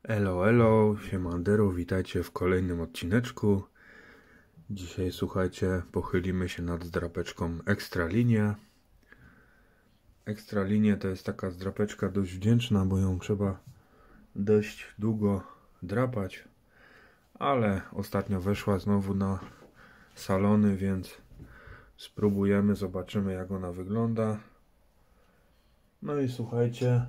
Elo, elo, siemandero, witajcie w kolejnym odcineczku. Dzisiaj, słuchajcie, pochylimy się nad zdrapeczką Ekstralinie. Ekstralinie to jest taka zdrapeczka dość wdzięczna, bo ją trzeba dość długo drapać. Ale ostatnio weszła znowu na salony, więc spróbujemy, zobaczymy jak ona wygląda. No i słuchajcie,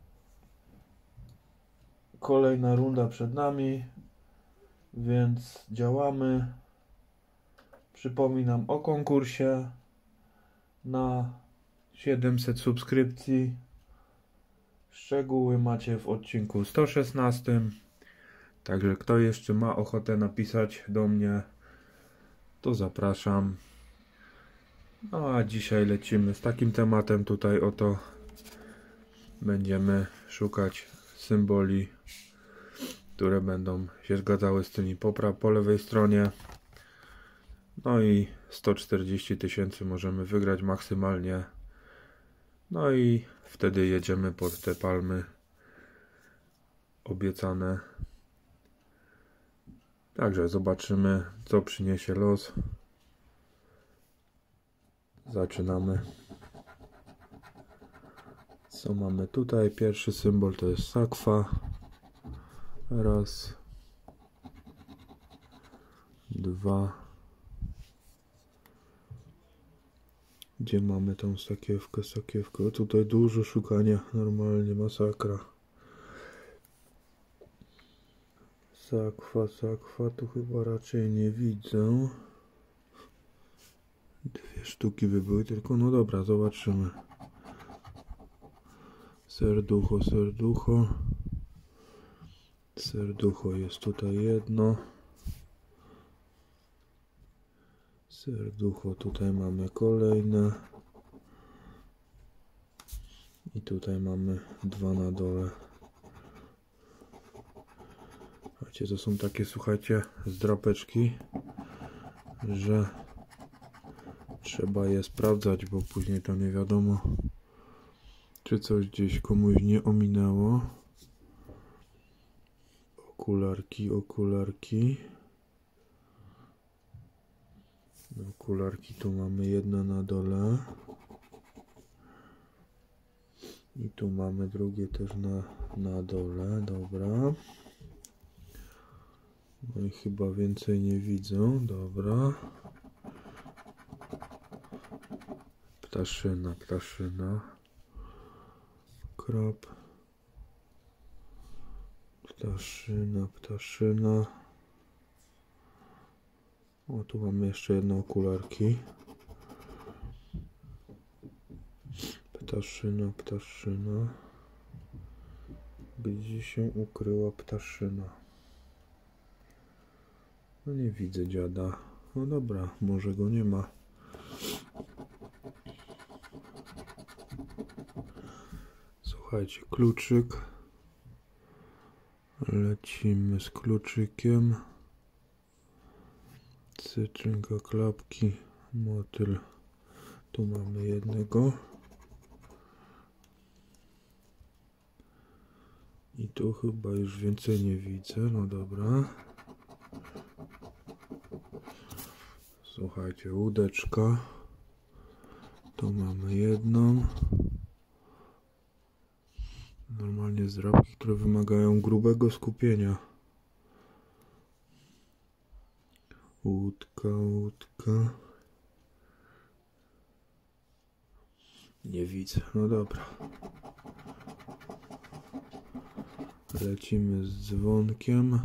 kolejna runda przed nami, więc działamy. Przypominam o konkursie na 700 subskrypcji. Szczegóły macie w odcinku 116. Także kto jeszcze ma ochotę napisać do mnie, to zapraszam. No a dzisiaj lecimy z takim tematem tutaj oto. Będziemy szukać symboli, które będą się zgadzały z tymi po lewej stronie. No i 140 000 możemy wygrać maksymalnie. No i wtedy jedziemy pod te palmy obiecane. Także zobaczymy, co przyniesie los. Zaczynamy. Co mamy tutaj? Pierwszy symbol to jest sakwa. Raz. Dwa. Gdzie mamy tą sakiewkę? Sakiewkę. Tutaj dużo szukania. Normalnie masakra. Sakwa. Tu chyba raczej nie widzę. Dwie sztuki by były tylko. No dobra, zobaczymy. Serducho. Serducho jest tutaj jedno. Serducho tutaj mamy kolejne. I tutaj mamy dwa na dole. Słuchajcie, to są takie, słuchajcie, zdrapeczki, że trzeba je sprawdzać, bo później to nie wiadomo, czy coś gdzieś komuś nie ominęło. Okularki. Okularki tu mamy jedno na dole. I tu mamy drugie też na dole. Dobra. No i chyba więcej nie widzę. Dobra. Ptaszyna. Krab. Ptaszyna. O, tu mamy jeszcze jedne okularki. Ptaszyna. Gdzie się ukryła ptaszyna? No nie widzę dziada. No dobra, może go nie ma. Słuchajcie, kluczyk. Lecimy z kluczykiem. Cyczynka, klapki, motyl. Tu mamy jednego. I tu chyba już więcej nie widzę. No dobra. Słuchajcie, łódeczka. Tu mamy jedną. Normalnie zdrapki, które wymagają grubego skupienia. Łódka. Nie widzę. No dobra. Lecimy z dzwonkiem.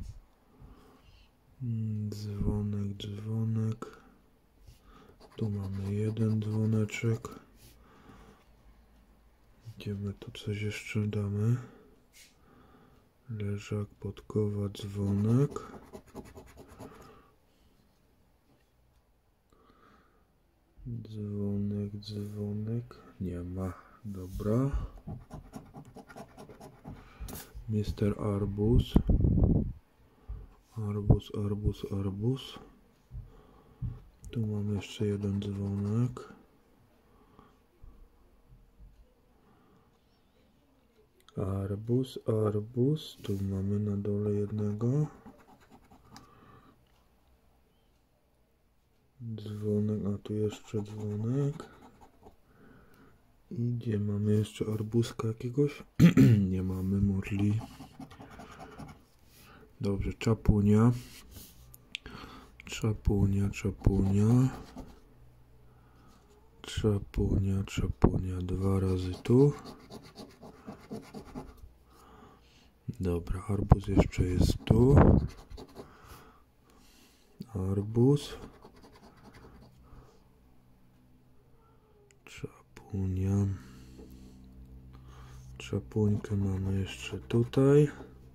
Dzwonek. Tu mamy jeden dzwoneczek. Idziemy tu coś jeszcze damy. Leżak, podkowa, dzwonek. Dzwonek. Nie ma. Dobra. Mister Arbus. Arbus. Tu mamy jeszcze jeden dzwonek. Arbuz, arbuz. Tu mamy na dole jednego. Dzwonek, a tu jeszcze dzwonek. I gdzie mamy jeszcze arbuzka jakiegoś? Nie mamy morli. Dobrze, czapunia. Czapunia, czapunia. Czapunia, czapunia. 2 razy tu. Dobra, arbuz jeszcze jest tu. Arbuz. Czapunia. Czapuńkę mamy jeszcze tutaj.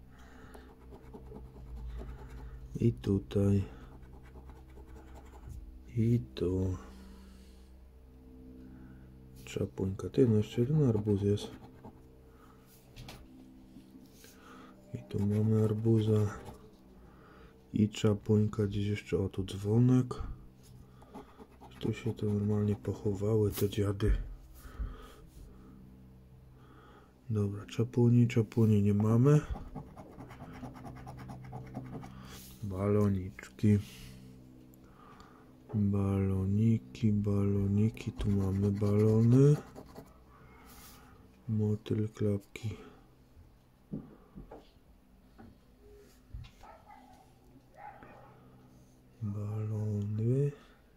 I tutaj. I tu. Czapuńka. Ty, no jeszcze jeden arbuz jest. I tu mamy arbuza. I czapuńka. Gdzieś jeszcze, o tu dzwonek. Tu się to normalnie pochowały te dziady. Dobra, czapuni nie mamy. Baloniczki. Baloniki, tu mamy balony. Motyl, klapki. Balony.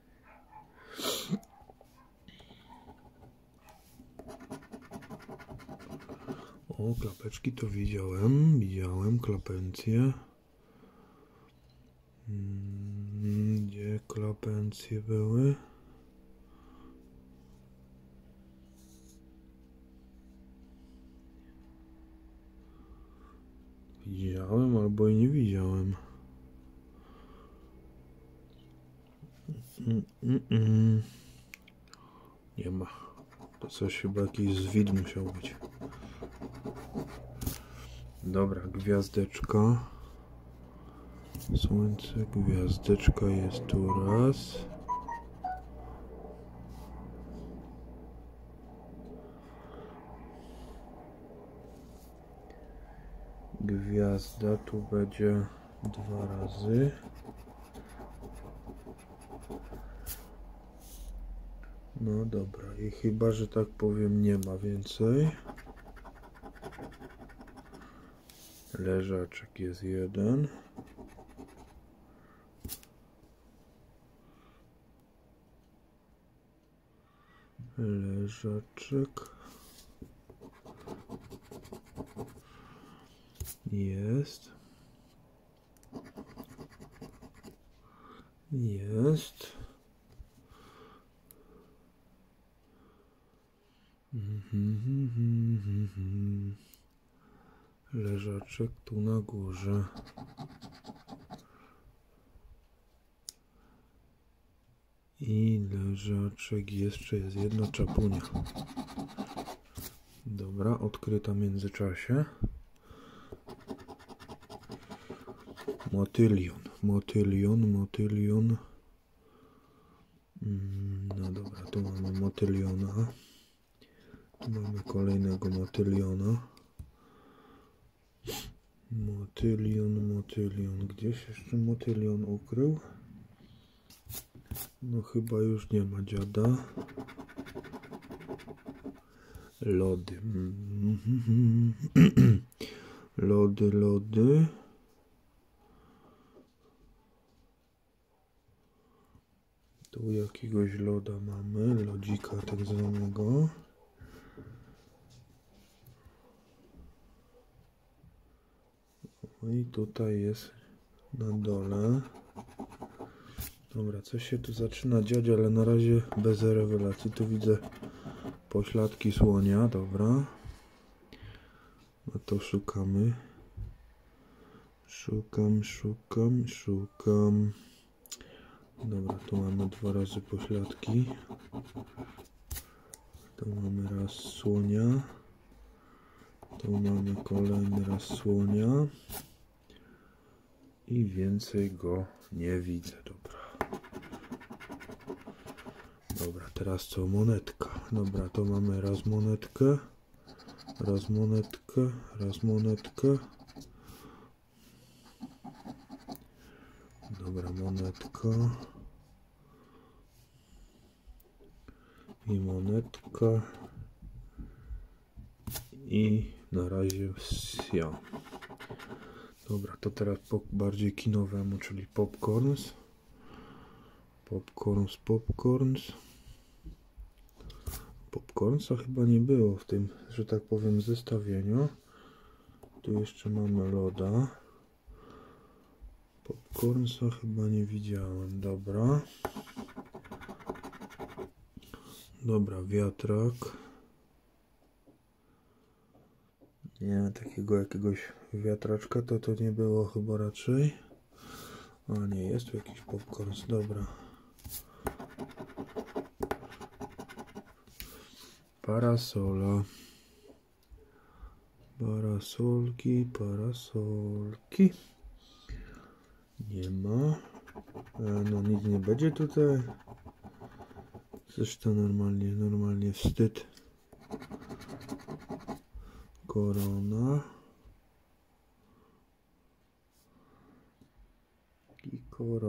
O, klapeczki to widziałem klapencje. Gdzie klapencje były? Widziałem albo i nie widziałem. Nie ma. To coś chyba jakiś zwid musiał być. Dobra, gwiazdeczka. Słońce, gwiazdeczka jest tu raz. Gwiazda tu będzie 2 razy. No dobra, i chyba, że tak powiem, nie ma więcej. Leżaczek jest 1. Leżaczek jest. Leżaczek tu na górze. I leżaczek jeszcze jest jedna czapunia. Dobra, odkryta w międzyczasie. Motylion. No dobra, tu mamy motyliona. Tu mamy kolejnego motyliona. Motylion. Gdzieś jeszcze motylion ukrył? No chyba już nie ma dziada. Lody. Lody. Tu jakiegoś loda mamy, lodzika tak zwanego. No i tutaj jest na dole. Dobra, coś się tu zaczyna dziać, ale na razie bez rewelacji. Tu widzę pośladki słonia, dobra. No to szukamy. Szukam. Dobra, tu mamy 2 razy pośladki. Tu mamy raz słonia. Tu mamy kolejny raz słonia. I więcej go nie widzę, dobra. Dobra, teraz co? Monetka. Dobra, to mamy raz monetkę. raz monetkę, raz monetkę. Dobra, monetka i monetka i na razie wsia. Dobra, to teraz po bardziej kinowemu, czyli popcorns. Popcornsa chyba nie było w tym, że tak powiem, zestawieniu. Tu jeszcze mamy loda. Popcornsa chyba nie widziałem. Dobra. Dobra, wiatrak. Nie, takiego jakiegoś wiatraczka to nie było chyba raczej. A nie, jest tu jakiś popcorns. Dobra. Parasola. Parasolki. Nie ma. No nic nie będzie tutaj. Zresztą normalnie wstyd. Korona. I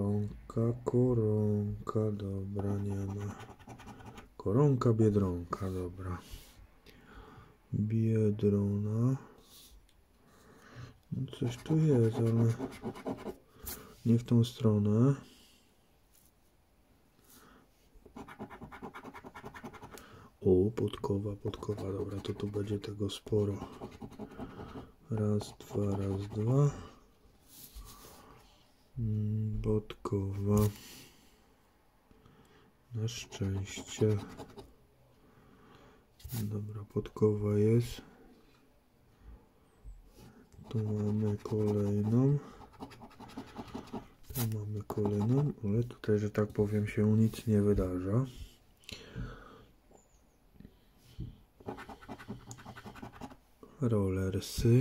koronka, dobra, nie ma. Koronka, biedronka, dobra. Biedrona. No coś tu jest, ale nie w tą stronę. O, podkowa, dobra, to tu będzie tego sporo. Raz, dwa. Podkowa. Na szczęście. Dobra, podkowa jest. Tu mamy kolejną. Ale tutaj, że tak powiem, się nic nie wydarza. Rollersy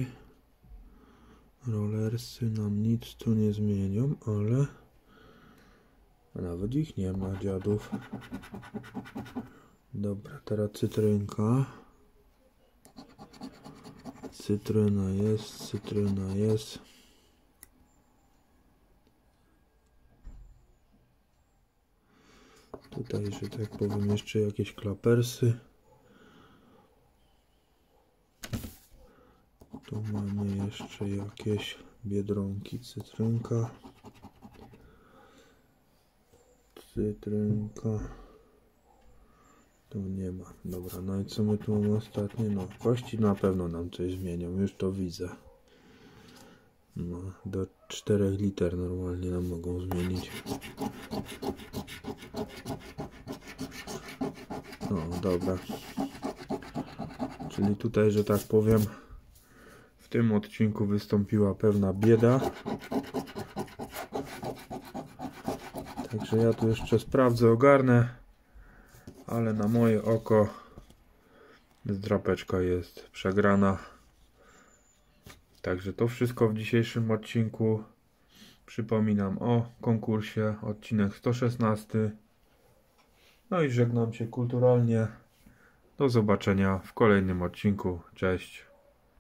nam nic tu nie zmienią, ale nawet ich nie ma, dziadów. Dobra, teraz cytrynka. Cytryna jest. Tutaj, że tak powiem, jeszcze jakieś klapersy. Tu mamy jeszcze jakieś biedronki, cytrynka. Tu nie ma. Dobra, no i co my tu mamy ostatnie? No, kości na pewno nam coś zmienią, już to widzę. No, do 4 liter normalnie nam mogą zmienić. No, dobra. Czyli tutaj, że tak powiem, w tym odcinku wystąpiła pewna bieda. Także ja tu jeszcze sprawdzę, ogarnę, ale na moje oko drapeczka jest przegrana. Także to wszystko w dzisiejszym odcinku. Przypominam o konkursie, odcinek 116. No i żegnam się kulturalnie. Do zobaczenia w kolejnym odcinku. Cześć.